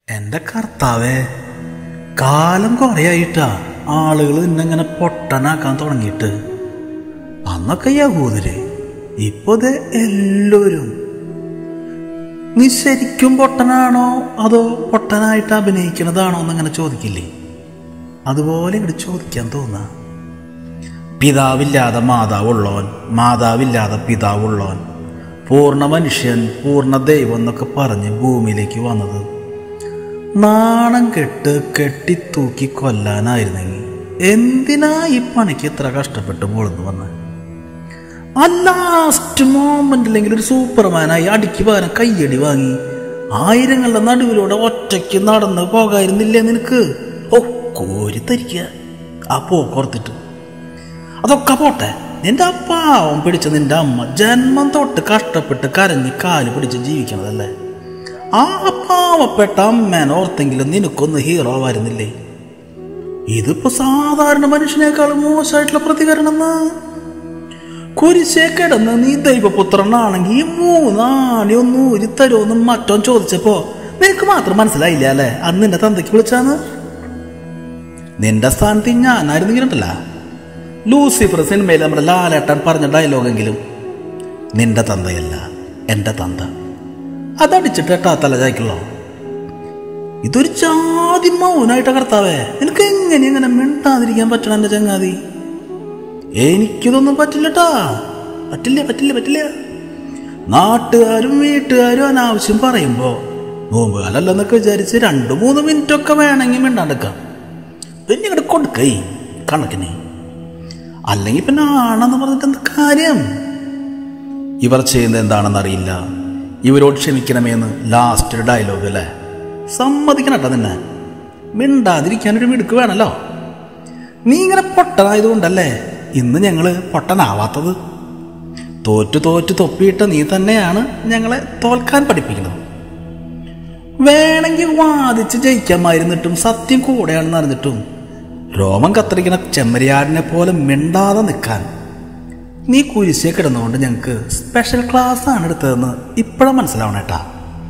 എൻ്റെ കർത്താവേ, കാലം കുറയായിട്ടാ ആളുകൾ നിന്നെങ്ങനെ പൊട്ടനാക്കാൻ തുടങ്ങിയിട്ട്. അന്നൊക്കെ യഹൂദര്, ഇപ്പൊ എല്ലാവരും. നീ ശരിക്കും പൊട്ടനാണോ അതോ പൊട്ടനായിട്ട് അഭിനയിക്കുന്നതാണോ എന്നിങ്ങനെ ചോദിക്കില്ലേ? അതുപോലെ ഇങ്ങോട്ട് ചോദിക്കാൻ തോന്നാ. പിതാവില്ലാതെ മാതാവുള്ളവൻ, മാതാവില്ലാതെ പിതാവുള്ളവൻ, പൂർണ്ണ മനുഷ്യൻ പൂർണ്ണ ദൈവം എന്നൊക്കെ പറഞ്ഞ് ഭൂമിയിലേക്ക് വന്നത് നാണം കെട്ട് കെട്ടിത്തൂക്കി കൊല്ലാനായിരുന്നെങ്കിൽ എന്തിനാ ഈ പണിക്ക് ഇത്ര കഷ്ടപ്പെട്ട് പോളെന്ന് വന്ന്? ആ ലാസ്റ്റ് മോമെന്റിലെങ്കിൽ ഒരു സൂപ്പർമാനായി അടിക്ക് പകരം കയ്യടി വാങ്ങി ആയിരങ്ങളുടെ നടുവിലൂടെ ഒറ്റയ്ക്ക് നടന്ന് പോകായിരുന്നില്ലേ നിനക്ക്? ഓ, കോരി തരിക്കുക ആ പോക്കോർത്തിട്ട്. അതൊക്കെ പോട്ടെ, നിന്റെ ആ പാവം പിടിച്ച നിന്റെ അമ്മ ജന്മം തൊട്ട് കഷ്ടപ്പെട്ട് കരഞ്ഞ് കാല് പിടിച്ച് ജീവിക്കണതല്ലേ? ആ പാവപ്പെട്ട അമ്മേനെ ഓർത്തെങ്കിലും നിനക്കൊന്ന് ഹീറോ ആയിരുന്നില്ലേ? ഇതിപ്പോ സാധാരണ മനുഷ്യനേക്കാളും മോശമായിട്ടുള്ള പ്രതികരണം. കുരിശേ കിടന്ന് നീ ദൈവപുത്രനാണെങ്കിൽ ഈ 3 ആണി ഒന്ന് ഊരി തരുമെന്ന് മറ്റോൻ ചോദിച്ചപ്പോ നിനക്ക് മാത്രം മനസ്സിലായില്ല അല്ലേ അന്ന് നിന്റെ തന്തയ്ക്ക് വിളിച്ചാന്ന്? നിന്റെ സ്ഥാനത്ത് ഞാനായിരുന്നെങ്കിലുണ്ടല്ല, ലൂസിഫർ സിനിമയിൽ നമ്മുടെ ലാലേട്ടൻ പറഞ്ഞ ഡയലോഗെങ്കിലും നിന്റെ തന്തയല്ല എൻ്റെ തന്ത, അതടിച്ചിട്ട് എട്ടാ തല ചായ്ക്കുള്ളോ? ഇതൊരു ജാതി മൗനായിട്ട കർത്താവേ, നിനക്ക് എങ്ങനെ മിണ്ടാതിരിക്കാൻ പറ്റണം എൻ്റെ ചങ്ങാതി? എനിക്കിതൊന്നും പറ്റില്ലട്ടാ, പറ്റില്ല. നാട്ടുകാരും വീട്ടുകാരും അനാവശ്യം പറയുമ്പോ നോമ്പുകാലല്ലെന്നൊക്കെ വിചാരിച്ച് 2-3 മിനിറ്റൊക്കെ വേണമെങ്കിൽ മിണ്ടാണ്ടെക്കാം. പിന്നെ ഇങ്ങോട്ട് കൊടുക്കേ കണക്കിന്. അല്ലെങ്കിൽ പിന്നെ ആണെന്ന് പറഞ്ഞിട്ട് എന്ത് കാര്യം? ഇവർ ചെയ്യുന്നത് എന്താണെന്നറിയില്ല, ഇവരോട് ക്ഷമിക്കണമേന്ന് ലാസ്റ്റ് ഡയലോഗ് അല്ലേ? സമ്മതിക്കണട്ടോ, നിന്നെ മിണ്ടാതിരിക്കാനൊരു മിടുക്ക് വേണല്ലോ. നീ ഇങ്ങനെ പൊട്ടനായതുകൊണ്ടല്ലേ ഇന്ന് ഞങ്ങള് പൊട്ടനാവാത്തത്. തോറ്റു തൊപ്പിയിട്ട നീ തന്നെയാണ് ഞങ്ങളെ തോൽക്കാൻ പഠിപ്പിക്കുന്നത്. വേണമെങ്കിൽ വാദിച്ച് ജയിക്കാമായിരുന്നിട്ടും സത്യം കൂടെയാണെന്ന് അറിഞ്ഞിട്ടും രോമം കത്തിരിക്കുന്ന ചെമ്മരിയാടിനെ പോലെ മിണ്ടാതെ നിൽക്കാൻ നീ കുരിശേ കിടന്നുകൊണ്ട് ഞങ്ങൾക്ക് സ്പെഷ്യൽ ക്ലാസ് ആണ് എടുത്തതെന്ന് ഇപ്പോഴും മനസ്സിലാവണേട്ടാ.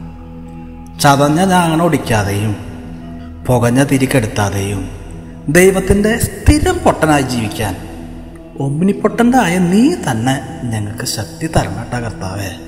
ചതഞ്ഞ ഞാങ്ങണ ഒടിക്കാതെയും പുകഞ്ഞ തിരിക്കെടുത്താതെയും ദൈവത്തിൻ്റെ സ്ഥിരം പൊട്ടനായി ജീവിക്കാൻ ഒമ്മിനിപ്പൊട്ടൻ്റായ നീ തന്നെ ഞങ്ങൾക്ക് ശക്തി തരണേട്ടാ കർത്താവേ.